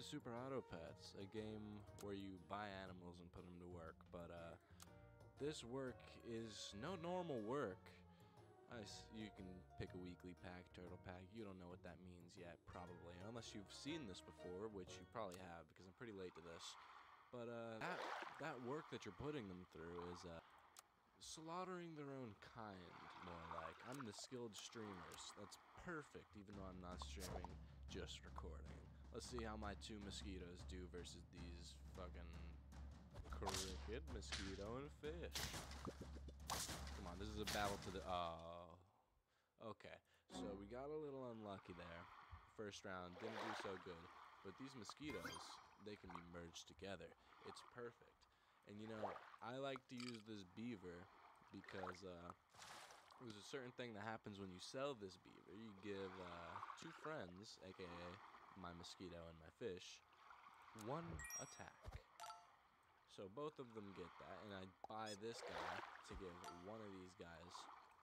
Super Auto Pets, a game where you buy animals and put them to work, but this work is no normal work. You can pick a weekly pack, turtle pack. You don't know what that means yet, probably, unless you've seen this before, which you probably have, because I'm pretty late to this. But that work that you're putting them through is slaughtering their own kind, more like. I'm the skilled streamers. That's perfect, even though I'm not streaming, just recording. Let's see how my two mosquitoes do versus these fucking cricket, mosquito, and fish. Come on, this is a battle to the... Oh. Okay, so we got a little unlucky there. First round, didn't do so good. But these mosquitoes, they can be merged together. It's perfect. And you know, I like to use this beaver because there's a certain thing that happens when you sell this beaver. You give two friends, aka my mosquito and my fish, one attack. So both of them get that, and I buy this guy to give one of these guys.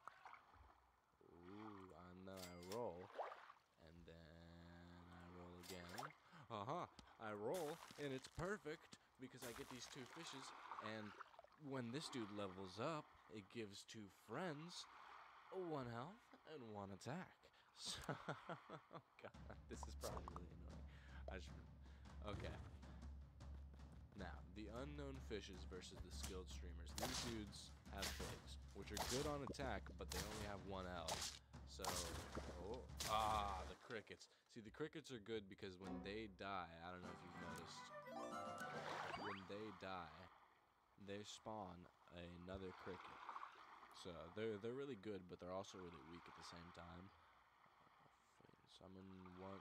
Ooh, and then I roll. And then I roll again. I roll, and it's perfect because I get these two fishes, and when this dude levels up, it gives two friends one health and one attack. So, oh god, this is probably really annoying. Okay. Now, the unknown fishes versus the skilled streamers. These dudes have pigs, which are good on attack, but they only have one health. So, the crickets. See, the crickets are good because when they die, I don't know if you've noticed, when they die, they spawn another cricket. So, they're really good, but they're also really weak at the same time. Summon one.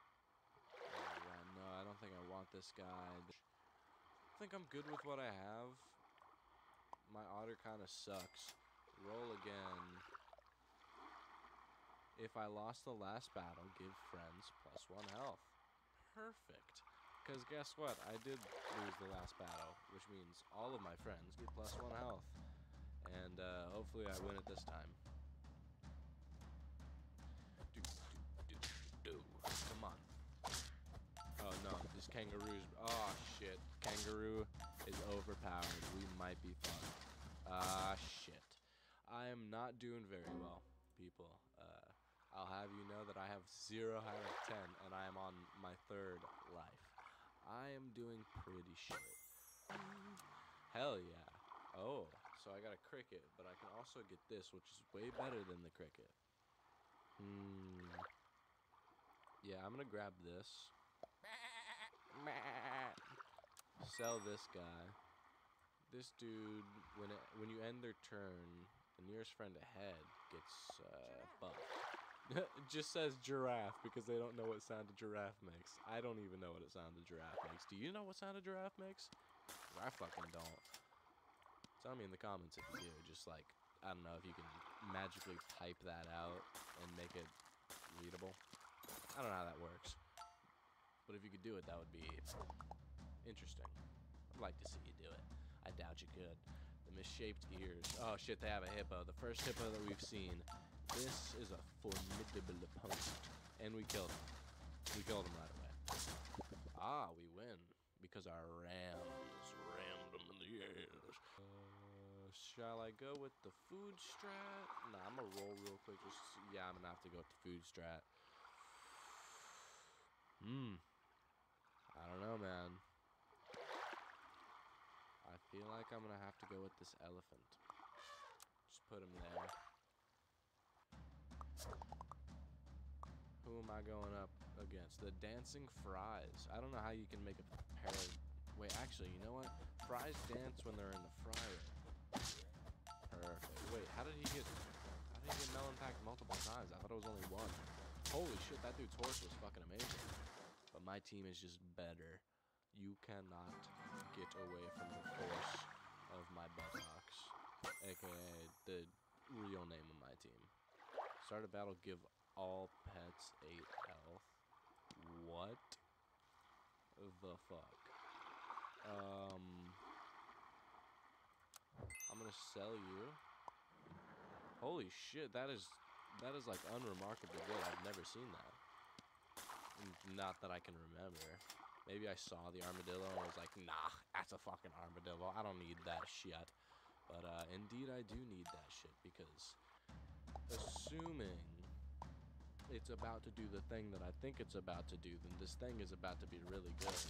No, I don't think I want this guy. I think I'm good with what I have. My otter kind of sucks. Roll again. If I lost the last battle, give friends +1 health. Perfect. Because guess what? I did lose the last battle, which means all of my friends get +1 health. And hopefully I win it this time. Come on. Oh no, this kangaroo's... Oh shit. Kangaroo is overpowered. We might be fucked. Shit. I am not doing very well, people. I'll have you know that I have 0 out of 10, and I am on my 3rd life. I am doing pretty shit. Hell yeah. Oh, so I got a cricket, but I can also get this, which is way better than the cricket. Yeah, I'm gonna grab this. Sell this guy. This dude, when you end their turn, the nearest friend ahead gets buffed. It just says giraffe because they don't know what sound a giraffe makes. I don't even know what sound a giraffe makes. Do you know what sound a giraffe makes? 'Cause I fucking don't. Tell me in the comments if you do. Just like, I don't know if you can magically type that out and make it readable. I don't know how that works. But if you could do it, that would be interesting. I'd like to see you do it. I doubt you could. The misshaped ears. Oh shit, they have a hippo. The first hippo that we've seen. This is a formidable opponent. And we killed him. We killed him right away. We win. Because our rams rammed them in the ears. Shall I go with the food strat? Nah, I'm gonna roll real quick. Yeah, I'm gonna have to go with the food strat. I don't know, man. I feel like I'm gonna have to go with this elephant. Just put him there. Who am I going up against? The dancing fries. I don't know how you can make a pair of... Wait, actually, you know what? Fries dance when they're in the fryer. Perfect. Wait, how did he get melon packed multiple times? I thought it was only one. Holy shit, that dude's horse was fucking amazing. But my team is just better. You cannot get away from the force of my buttocks, aka the real name of my team. Start a battle, give all pets 8 health. What the fuck? I'm gonna sell you. Holy shit, that is like unremarkably good. I've never seen that. Not that I can remember. Maybe I saw the armadillo and was like, nah, that's a fucking armadillo. I don't need that shit. But indeed I do need that shit, because assuming it's about to do the thing that I think it's about to do, then this thing is about to be really good.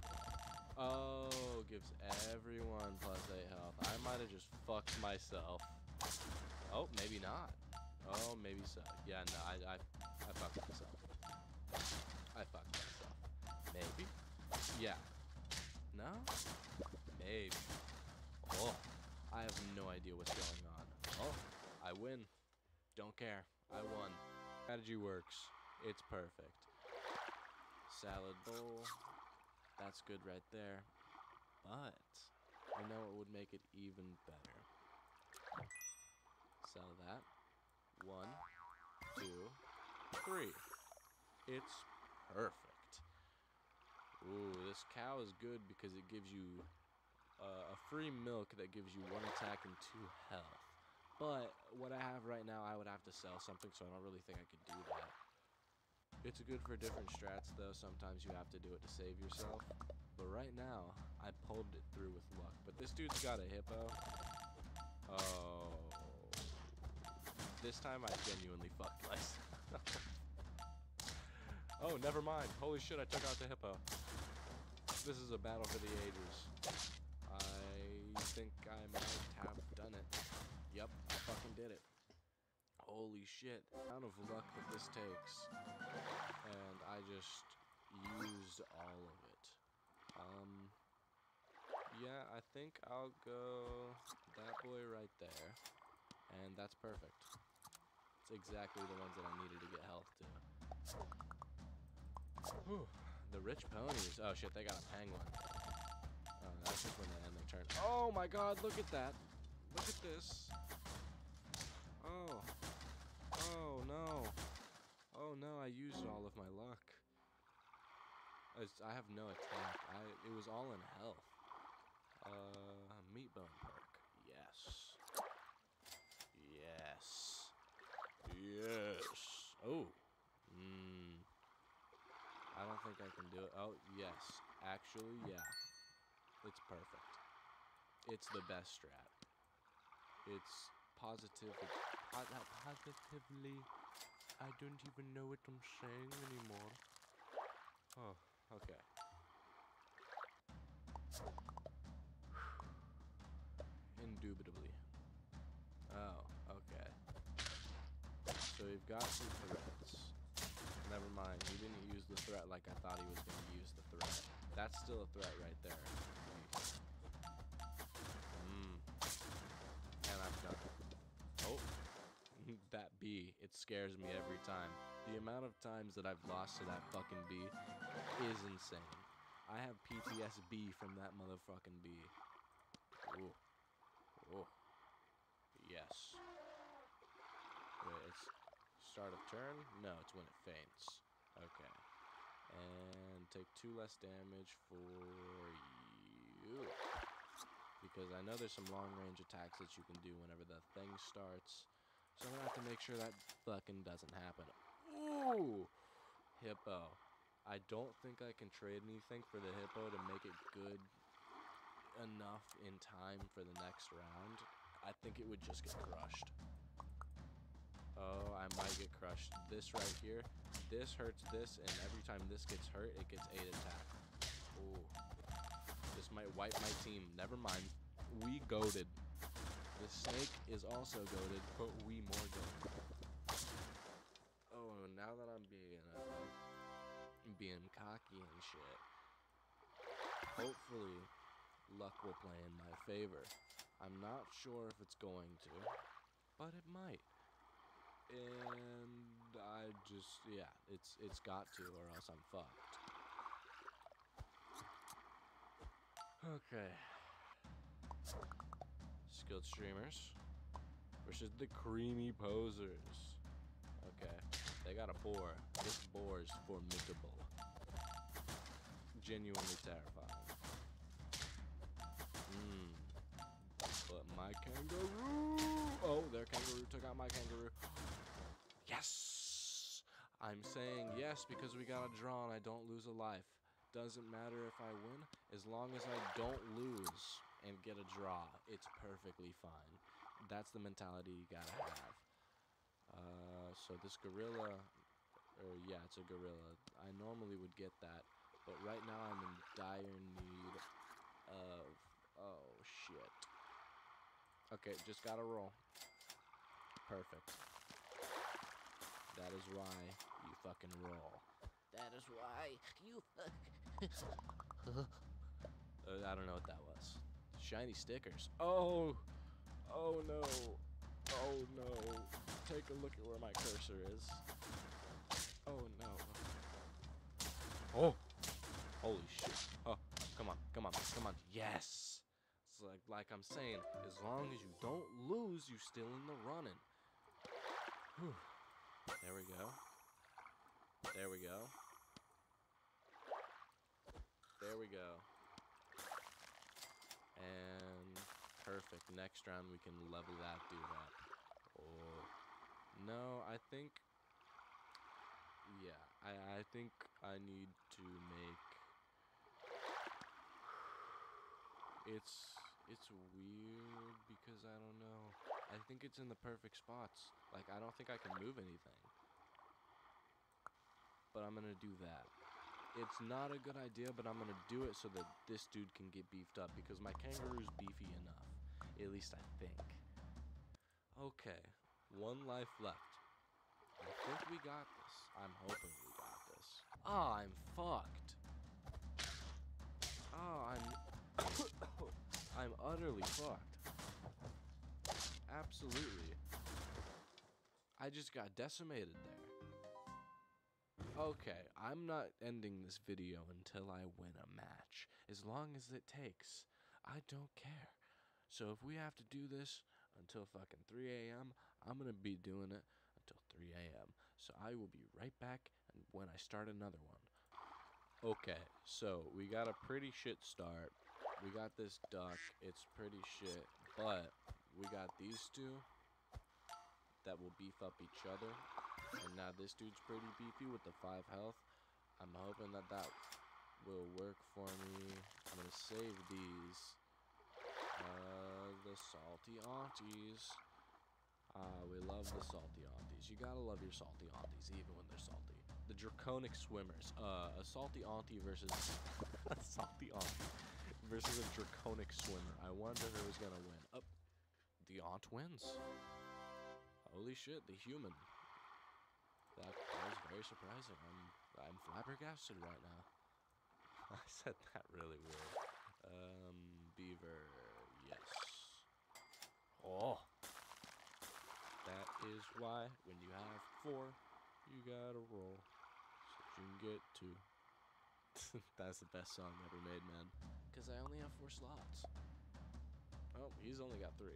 Oh, gives everyone +8 health. I might have just fucked myself. Oh, maybe not. Oh, maybe so. Yeah, no, I fucked myself. I fucked myself. Maybe? Yeah. No? Maybe. Oh, I have no idea what's going on. Oh, I win. Don't care. I won. Strategy works. It's perfect. Salad bowl. That's good right there. But, you know what would make it even better? Sell that. 1, 2, 3. It's perfect. Ooh, this cow is good because it gives you a free milk that gives you 1 attack and 2 health. But what I have right now, I would have to sell something, so I don't really think I could do that. It's good for different strats, though. Sometimes you have to do it to save yourself. But right now, I pulled it through with luck. But this dude's got a hippo. Oh. This time I genuinely fucked myself. Oh, never mind. Holy shit, I took out the hippo. This is a battle for the ages. I think I might have done it. Yep, I fucking did it. Holy shit. The amount of luck that this takes. And I just used all of it. Yeah, I think I'll go that boy right there. And that's perfect. It's exactly the ones that I needed to get health to. Whew. The rich ponies. Oh shit, they got a penguin. Oh, that's just when they end their turn. Oh my god, look at that. Look at this. Oh. Oh no. Oh no, I used all of my luck. I have no attack. It was all in health. Meat bone perk. Yes. Yes. Yes. Oh. I don't think I can do it. Oh, yes. Actually, yeah. It's perfect. It's the best strat. It's positively... positively... I don't even know what I'm saying anymore. Oh, okay. Indubitably. Oh, okay. So we've got some threats. Never mind, he didn't use the threat like I thought he was going to use the threat. That's still a threat right there. And I've done it. Oh, that bee. It scares me every time. The amount of times that I've lost to that fucking bee is insane. I have PTSD from that motherfucking bee. Ooh. Oh. Yes. Wait, it's start of turn? No, it's when it faints. Okay. And take 2 less damage for you. Because I know there's some long-range attacks that you can do whenever the thing starts. So I'm gonna have to make sure that fucking doesn't happen. Ooh! Hippo. I don't think I can trade anything for the hippo to make it good enough in time for the next round. I think it would just get crushed. Oh, I might get crushed. This right here, this hurts this, and every time this gets hurt, it gets 8 attack. Ooh. This might wipe my team. Never mind. We goated. The snake is also goated, but we more goated. Oh, now that I'm being cocky and shit, hopefully luck will play in my favor. I'm not sure if it's going to, but it might. And I just, yeah, it's got to, or else I'm fucked. Okay. Skilled streamers versus the creamy posers. Okay. They got a boar. This boar is formidable. Genuinely terrifying. But my kangaroo! Oh, their kangaroo took out my kangaroo. Yes! I'm saying yes because we got a draw and I don't lose a life. doesn't matter if I win, as long as I don't lose and get a draw, it's perfectly fine. That's the mentality you gotta have. So this gorilla, or yeah, it's a gorilla. I normally would get that, but right now I'm in dire need of, oh shit. Okay, just gotta roll. Perfect. That is why you fucking roll. That is why you I don't know what that was. Shiny stickers. Oh! Oh no. Oh no. Take a look at where my cursor is. Oh no. Oh! Holy shit. Oh, come on, come on, come on. Yes! It's like I'm saying, as long as you don't lose, you're still in the running. Whew. There we go. There we go. There we go. And perfect. Next round we can level that dude up. Oh. No, I think... Yeah, I think I need to make... It's weird because I don't know. I think it's in the perfect spots. Like, I don't think I can move anything. But I'm gonna do that. It's not a good idea, but I'm gonna do it so that this dude can get beefed up because my kangaroo's beefy enough. At least I think. Okay, 1 life left. I think we got this. I'm hoping we got this. Ah, I'm fucked. Ah, I'm utterly fucked. Absolutely. I just got decimated there. Okay, I'm not ending this video until I win a match. As long as it takes. I don't care. So if we have to do this until fucking 3 a.m., I'm gonna be doing it until 3 a.m. So I will be right back when I start another one. Okay, so we got a pretty shit start. We got this duck, it's pretty shit, but we got these two that will beef up each other. And now this dude's pretty beefy with the 5 health. I'm hoping that that will work for me. I'm gonna save these. The salty aunties. We love the salty aunties. You gotta love your salty aunties, even when they're salty. The draconic swimmers. A salty auntie versus a salty auntie versus a draconic swimmer. I wonder who was gonna win. Oh, the aunt wins. Holy shit, the human. That was very surprising. I'm flabbergasted right now. I said that really weird. Beaver, yes. Oh. That is why when you have 4, you gotta roll so that you can get 2. That's the best song ever made, man. Because I only have 4 slots. Oh, he's only got 3.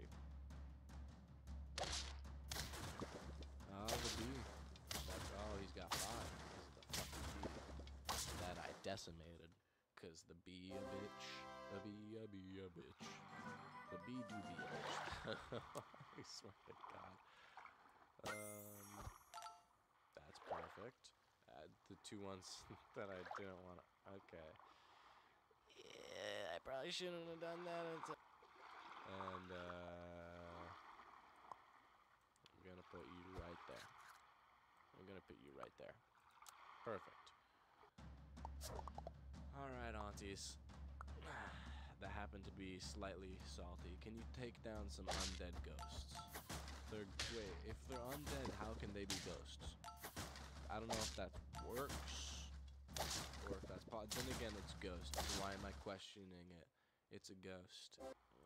Oh, the bee. Oh, he's got 5 because of the fucking bee that I decimated. Because the bee a bitch. The bee a bitch. The bee do be a bitch. I swear to God. That's perfect. The 2 ones that I didn't want to... Okay. Yeah, I probably shouldn't have done that. And, I'm gonna put you right there. I'm gonna put you right there. Perfect. Alright, aunties. That happen to be slightly salty. Can you take down some undead ghosts? Wait, if they're undead, how can they be ghosts? I don't know if that works, or if that's possible. Then again, it's ghost. So why am I questioning it? It's a ghost.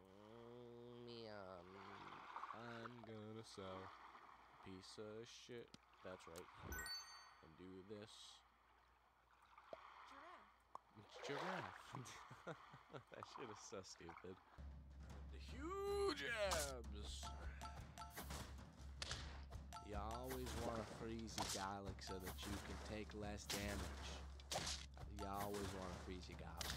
I'm gonna sell a piece of shit that's right here. And do this. Giraffe. It's giraffe. That shit is so stupid. The huge abs. You always want to freeze your garlic so that you can take less damage. You always want to freeze your garlic.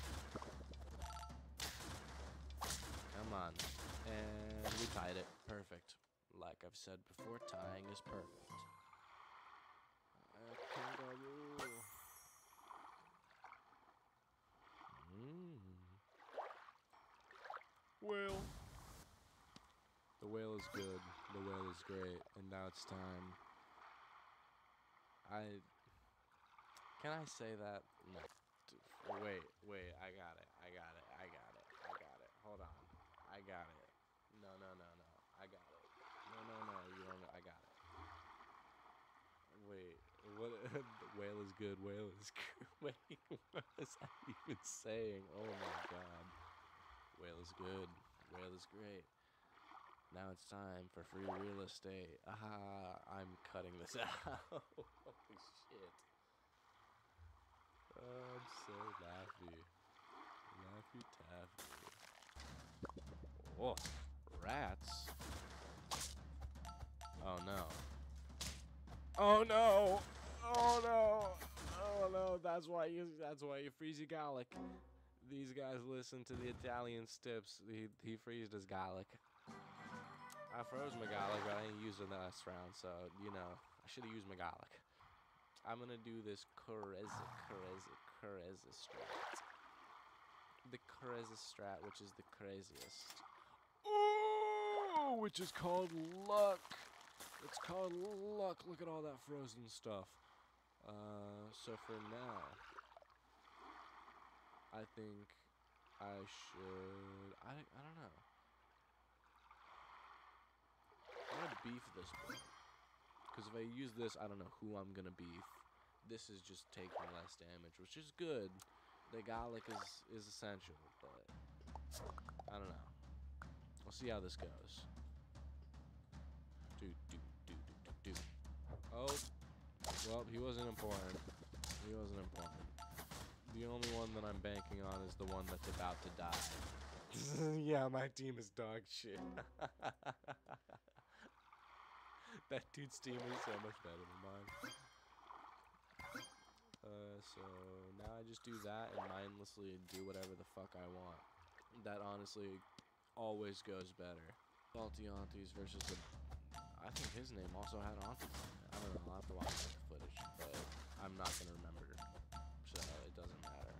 Come on. And we tied it. Perfect. Like I've said before, tying is perfect. Kangaroo. is good. The whale is great. And now it's time. Can I say that? No. Wait. I got it. Hold on. I got it. No. I got it. No. You don't. I got it. Wait. What? The whale is good. Whale is good. Wait. What is I even saying? Oh my god. Whale is good. Whale is great. Now it's time for free real estate. Aha, I'm cutting this out. Holy shit. I'm so laughy. Laffy taffy. Oh, rats. Oh no. Oh no. Oh no. That's why you freeze your garlic. These guys listen to the Italian tips. He freezed his garlic. I froze my garlic, but I ain't used it last round, so, you know, I should have used my garlic. I'm gonna do this Careza strat. The Careza strat, which is the craziest. Ooh, which is called luck. It's called luck. Look at all that frozen stuff. So for now, I think I should, I don't know. I'm gonna beef this boy. Because if I use this, I don't know who I'm gonna beef. This is just taking less damage, which is good. The garlic is essential, but I don't know. We'll see how this goes. Do. Oh, well, he wasn't important. The only one that I'm banking on is the one that's about to die. Yeah, my team is dog shit. That dude's team is so much better than mine. So now I just do that and mindlessly do whatever the fuck I want. That honestly always goes better. Salty Aunties versus the... I think his name also had Aunties in it. I don't know, I'll have to watch the footage, but I'm not gonna remember, so it doesn't matter.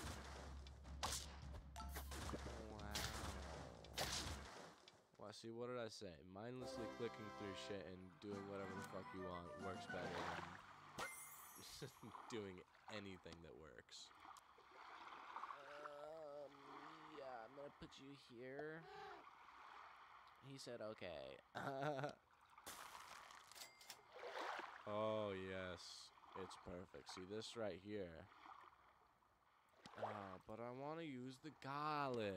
Wow. Well, see, what did I say? Mindlessly clicking through shit and doing whatever the fuck you want works better than doing anything that works. Yeah, I'm gonna put you here. He said okay. Oh, yes. It's perfect. See this right here? Oh, but I want to use the garlic.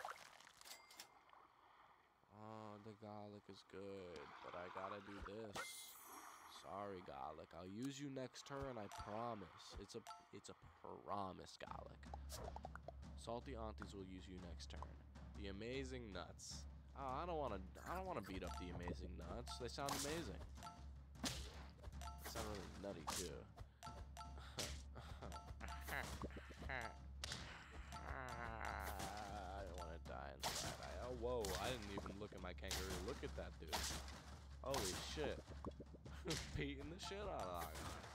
Oh, the garlic is good, but I gotta do this. Sorry, garlic. I'll use you next turn, I promise. It's a promise, garlic. Salty Aunties will use you next turn. The Amazing Nuts. Oh, I don't wanna beat up the Amazing Nuts. They sound amazing. They sound really nutty too. I don't wanna die inside. Oh whoa, I didn't even look at my kangaroo. Look at that dude. Holy shit. Beating the shit out of that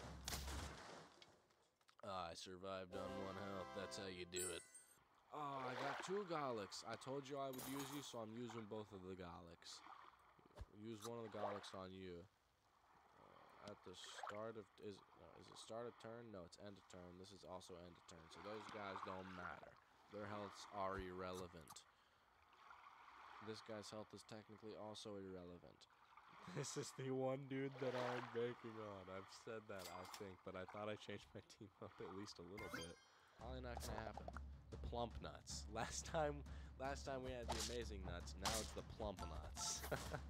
guy. I survived on 1 health. That's how you do it. Oh, I got 2 garlics. I told you I would use you, so I'm using both of the garlics. Use one of the garlics on you. At the start of... Is it start of turn? No, it's end of turn. This is also end of turn. So those guys don't matter. Their healths are irrelevant. This guy's health is technically also irrelevant. This is the one dude that I'm banking on. I've said that, I think, but I thought I changed my team up at least a little bit. Probably not gonna happen. The plump nuts. Last time we had the Amazing Nuts. Now it's the plump nuts.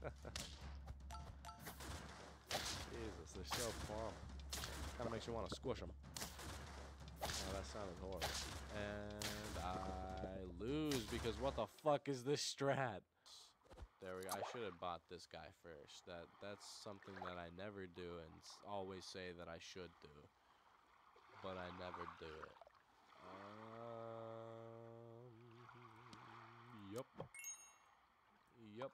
Jesus, they're so plump. Kind of makes you want to squish them. Oh, that sounded horrible. And I lose because what the fuck is this strat? There we go. I should have bought this guy first. That's something that I never do and always say that I should do. But I never do it. Yup.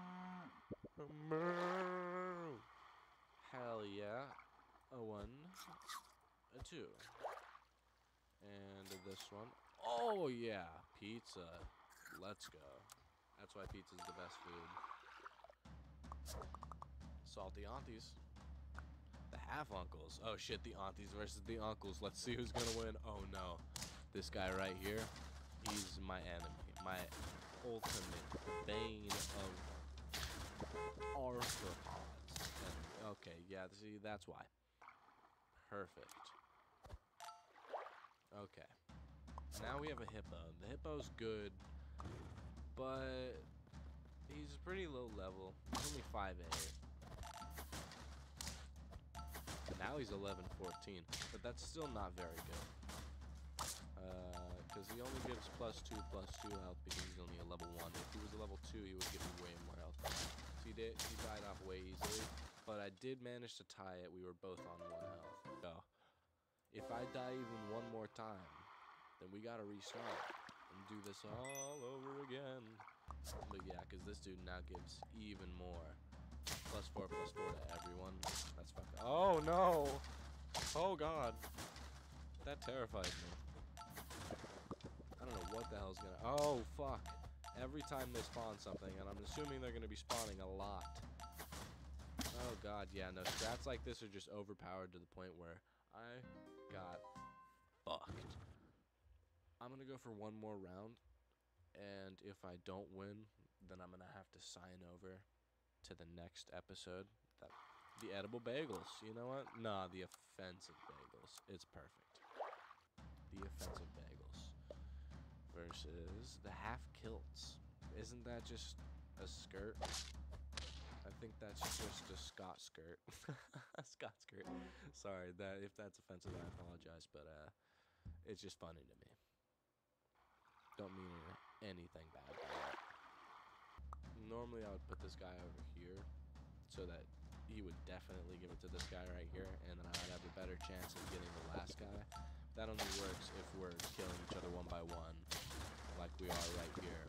Hell yeah. A 1, a 2. And this one. Oh yeah, pizza. Let's go. That's why pizza's the best food. Salty aunties. The half-uncles. Oh shit, the aunties versus the uncles. Let's see who's gonna win. Oh no. This guy right here, he's my enemy. My ultimate bane of arthropods. And, okay, yeah, see, that's why. Perfect. Okay. Now we have a hippo. The hippo's good, but he's pretty low level. He's only 5'8". Now he's 11-14, but that's still not very good. Because he only gives +2 health because he's only a level 1. If he was a level 2, he would give me way more health. So he died off way easily, but I did manage to tie it. We were both on 1 health. So if I die even one more time, then we gotta restart and do this all over again. But yeah, because this dude now gives even more. +4 to everyone. That's fucking. Oh no! Oh god. That terrified me. I don't know what the hell's gonna. Oh fuck. Every time they spawn something, and I'm assuming they're gonna be spawning a lot. Oh god, yeah, no, strats like this are just overpowered to the point where I got fucked. I'm gonna go for one more round, and if I don't win, then I'm gonna have to sign over to the next episode. The edible bagels. You know what? Nah, the offensive bagels. It's perfect. The offensive bagels versus the half kilts. Isn't that just a skirt? I think that's just a Scott skirt. A Scott skirt. Sorry, if that's offensive, I apologize, but it's just funny to me. Don't mean anything bad by it. Normally, I would put this guy over here so that he would definitely give it to this guy right here, and then I'd have a better chance of getting the last guy. That only works if we're killing each other one by one, like we are right here.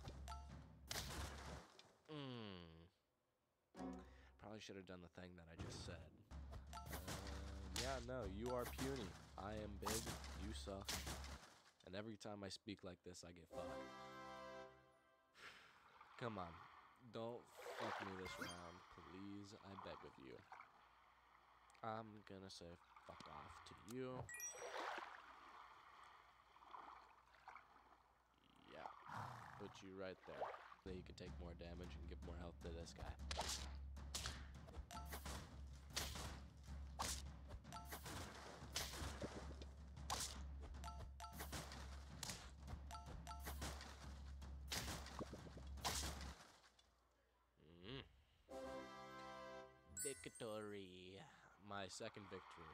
Probably should have done the thing that I just said. Yeah, no, you are puny. I am big, you suck. And every time I speak like this, I get fucked. Come on, don't fuck me this round, please, I beg of you. I'm gonna say fuck off to you. Yeah, put you right there. Then you can take more damage and give more health to this guy. Victory. My second victory.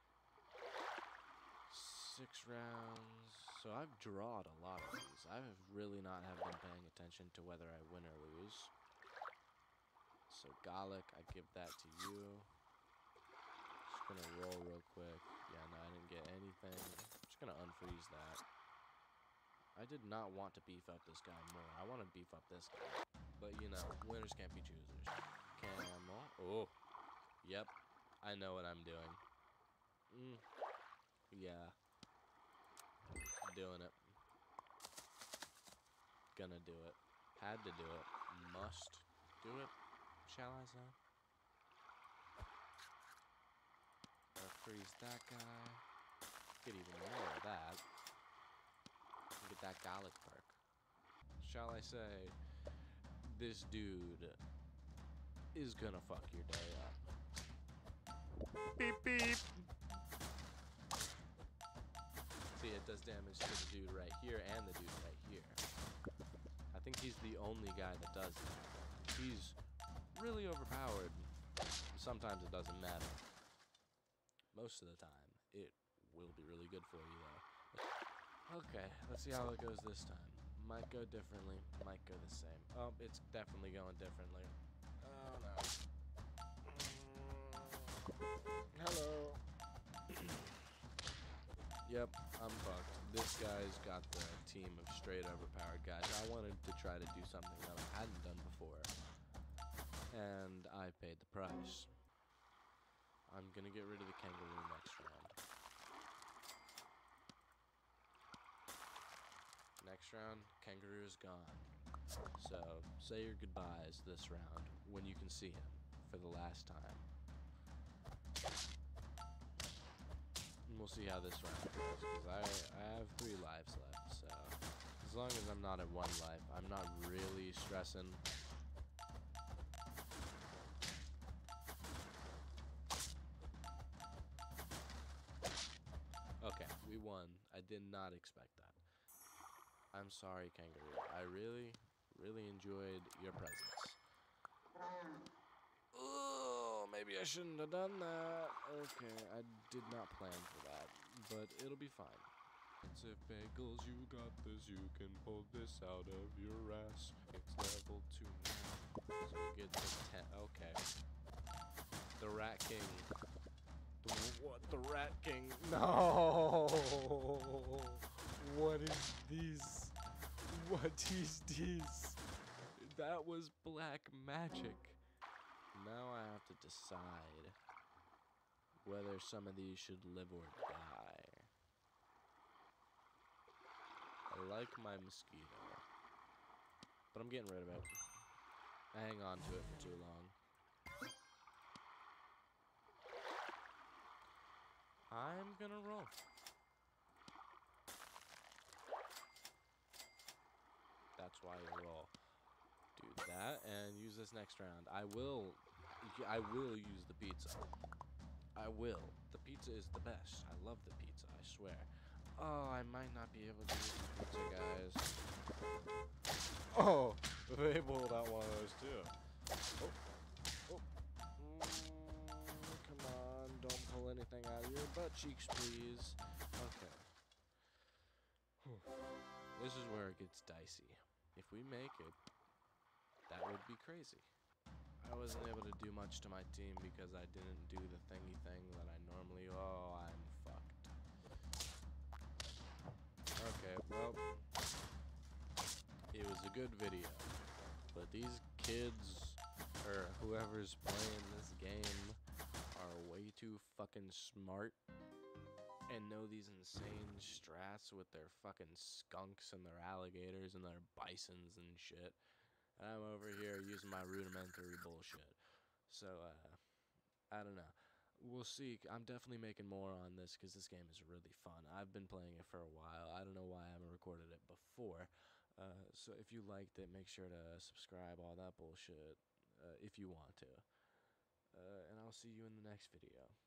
6 rounds. So I've drawed a lot of these. I have really not have been paying attention to whether I win or lose. So Garlic, I give that to you. Just gonna roll real quick. Yeah, no, I didn't get anything. Just gonna unfreeze that. I did not want to beef up this guy more. I want to beef up this guy. But you know, winners can't be choosers. Camel. Oh. Yep. I know what I'm doing. Yeah. Doing it. Gonna do it. Had to do it. Must do it, shall I say? Freeze that guy. Get even more of that. And get that Garlic perk. Shall I say, this dude is gonna fuck your day up. Beep beep! See, it does damage to the dude right here and the dude right here. I think he's the only guy that does that. He's really overpowered. Sometimes it doesn't matter. Most of the time, it will be really good for you, though. Okay, let's see how it goes this time. Might go differently, might go the same. Oh, it's definitely going differently. Oh, no. Hello. Yep, I'm fucked. This guy's got the team of straight overpowered guys. I wanted to try to do something that I hadn't done before, and I paid the price. I'm gonna get rid of the kangaroo next round. Next round, kangaroo is gone. So, say your goodbyes this round when you can see him. for the last time. And we'll see how this round goes, because I have 3 lives left, so as long as I'm not at 1 life, I'm not really stressing. Okay, we won. I did not expect that. I'm sorry, Kangaroo. I really, really enjoyed your presence. Oh, maybe I shouldn't have done that. Okay, I did not plan for that, but it'll be fine. It's if bagels, you got this. You can pull this out of your ass. It's level 2 now, so we get to 10. Okay. The Rat King. What? The Rat King? No! What is this? What is this? That was black magic. Now I have to decide whether some of these should live or die. I like my mosquito, but I'm getting rid of it. I hang on to it for too long. I'm gonna roll. That's why you roll. Do that and use this next round. I will use the pizza. I will. The pizza is the best. I love the pizza, I swear. Oh, I might not be able to use the pizza, guys. Oh, they pulled out one of those too. Oh, oh. Come on, don't pull anything out of your butt cheeks, please. Okay. Whew. This is where it gets dicey. If we make it, that would be crazy. I wasn't able to do much to my team because I didn't do the thingy thing that I normally... Oh, I'm fucked. Okay, well, it was a good video, but these kids, or whoever's playing this game, are way too fucking smart and know these insane strats with their fucking skunks and their alligators and their bisons and shit. And I'm over here using my rudimentary bullshit. So, I don't know. We'll see. I'm definitely making more on this because this game is really fun. I've been playing it for a while. I don't know why I haven't recorded it before. So if you liked it, make sure to subscribe, all that bullshit, if you want to. And I'll see you in the next video.